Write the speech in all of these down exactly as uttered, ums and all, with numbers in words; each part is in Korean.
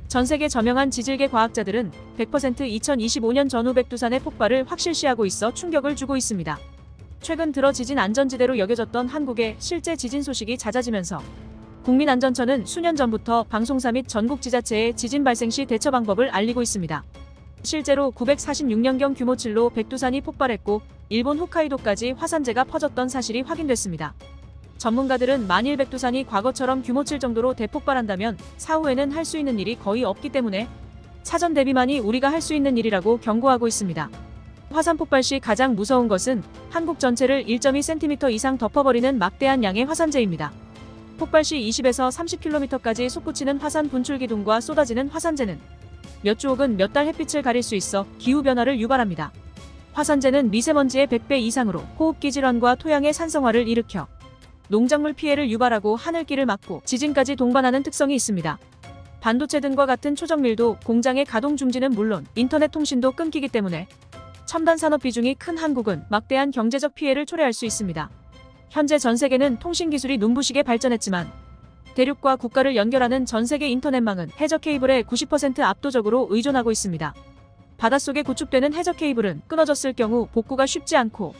전 세계 저명한 지질계 과학자들은 백 퍼센트 이천이십오 년 전후 백두산의 폭발을 확실시하고 있어 충격을 주고 있습니다. 최근 들어 지진 안전지대로 여겨졌던 한국의 실제 지진 소식이 잦아지면서 국민안전처는 수년 전부터 방송사 및 전국 지자체에 지진 발생 시 대처 방법을 알리고 있습니다. 실제로 구백사십육 년경 규모 칠로 백두산이 폭발했고 일본 홋카이도까지 화산재가 퍼졌던 사실이 확인됐습니다. 전문가들은 만일 백두산이 과거처럼 규모 칠 정도로 대폭발한다면 사후에는 할 수 있는 일이 거의 없기 때문에 사전 대비만이 우리가 할 수 있는 일이라고 경고하고 있습니다. 화산 폭발 시 가장 무서운 것은 한국 전체를 일 점 이 센티미터 이상 덮어버리는 막대한 양의 화산재입니다. 폭발 시 이십에서 삼십 킬로미터까지 솟구치는 화산 분출 기둥과 쏟아지는 화산재는 몇 주 혹은 몇 달 햇빛을 가릴 수 있어 기후변화를 유발합니다. 화산재는 미세먼지의 백 배 이상으로 호흡기 질환과 토양의 산성화를 일으켜 농작물 피해를 유발하고 하늘길을 막고 지진까지 동반하는 특성이 있습니다. 반도체 등과 같은 초정밀도 공장의 가동 중지는 물론 인터넷 통신도 끊기기 때문에 첨단 산업 비중이 큰 한국은 막대한 경제적 피해를 초래할 수 있습니다. 현재 전 세계는 통신 기술이 눈부시게 발전했지만 대륙과 국가를 연결하는 전 세계 인터넷망은 해저 케이블에 구십 퍼센트 압도적으로 의존하고 있습니다. 바닷속에 구축되는 해저 케이블은 끊어졌을 경우 복구가 쉽지 않고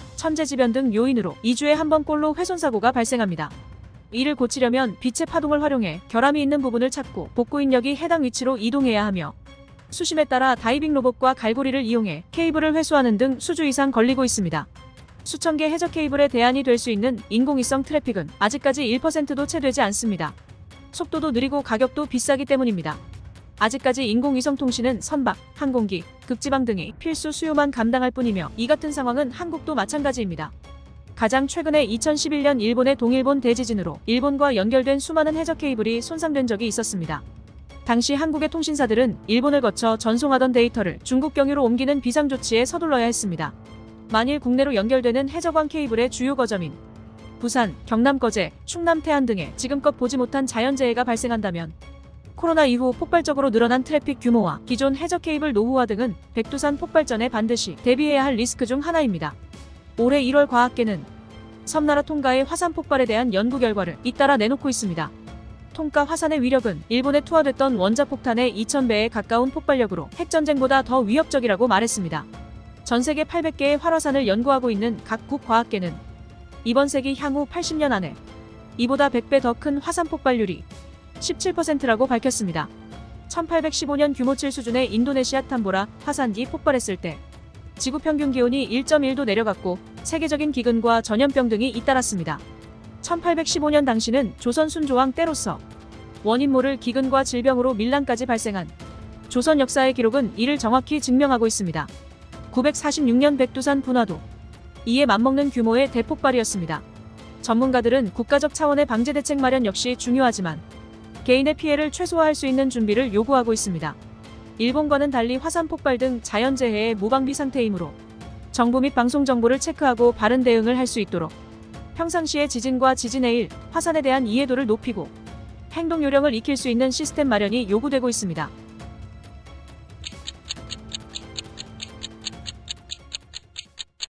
천재지변 등 요인으로 이 주에 한 번꼴로 훼손사고가 발생합니다. 이를 고치려면 빛의 파동을 활용해 결함이 있는 부분을 찾고 복구 인력이 해당 위치로 이동해야 하며 수심에 따라 다이빙 로봇과 갈고리를 이용해 케이블을 회수하는 등 수주 이상 걸리고 있습니다. 수천 개 해저 케이블에 대안이 될 수 있는 인공위성 트래픽은 아직까지 일 퍼센트도 채 되지 않습니다. 속도도 느리고 가격도 비싸기 때문입니다. 아직까지 인공위성 통신은 선박, 항공기, 극지방 등의 필수 수요만 감당할 뿐이며 이 같은 상황은 한국도 마찬가지입니다. 가장 최근에 이천십일 년 일본의 동일본 대지진으로 일본과 연결된 수많은 해저 케이블이 손상된 적이 있었습니다. 당시 한국의 통신사들은 일본을 거쳐 전송하던 데이터를 중국 경유로 옮기는 비상조치에 서둘러야 했습니다. 만일 국내로 연결되는 해저광 케이블의 주요 거점인 부산, 경남 거제, 충남 태안 등에 지금껏 보지 못한 자연재해가 발생한다면 코로나 이후 폭발적으로 늘어난 트래픽 규모와 기존 해저 케이블 노후화 등은 백두산 폭발 전에 반드시 대비해야 할 리스크 중 하나입니다. 올해 일월 과학계는 섬나라 통가의 화산 폭발에 대한 연구 결과를 잇따라 내놓고 있습니다. 통가 화산의 위력은 일본에 투하됐던 원자폭탄의 이천 배에 가까운 폭발력으로 핵전쟁보다 더 위협적이라고 말했습니다. 전 세계 팔백 개의 활화산을 연구하고 있는 각국 과학계는 이번 세기 향후 팔십 년 안에 이보다 백 배 더 큰 화산 폭발률이 십칠 퍼센트라고 밝혔습니다. 천팔백십오 년 규모 칠 수준의 인도네시아 탐보라 화산이 폭발했을 때 지구 평균 기온이 일 점 일 도 내려갔고 세계적인 기근과 전염병 등이 잇따랐습니다. 천팔백십오 년 당시는 조선 순조왕 때로서 원인 모를 기근과 질병으로 밀란까지 발생한 조선 역사의 기록은 이를 정확히 증명하고 있습니다. 구백사십육 년 백두산 분화도 이에 맞먹는 규모의 대폭발이었습니다. 전문가들은 국가적 차원의 방제 대책 마련 역시 중요하지만 개인의 피해를 최소화할 수 있는 준비를 요구하고 있습니다. 일본과는 달리 화산 폭발 등 자연재해의 무방비 상태이므로 정부 및 방송 정보를 체크하고 바른 대응을 할 수 있도록 평상시의 지진과 지진의 일, 화산에 대한 이해도를 높이고 행동 요령을 익힐 수 있는 시스템 마련이 요구되고 있습니다.